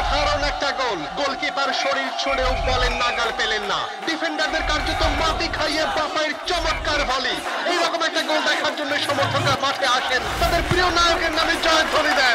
অসাধারণ একটা গোল। গোলকিপার শরীর ছুঁড়েও বলের নাগাল পেলেন না। ডিফেন্ডারদের কার্যত মাটি খাইয়ে বাফাইয়ের চমৎকার ভলি। এইরকম একটা গোল দেখার জন্য সমর্থকরা মাঠে আসেন, তাদের প্রিয় নায়কের নামে জয়ধ্বনি দেন।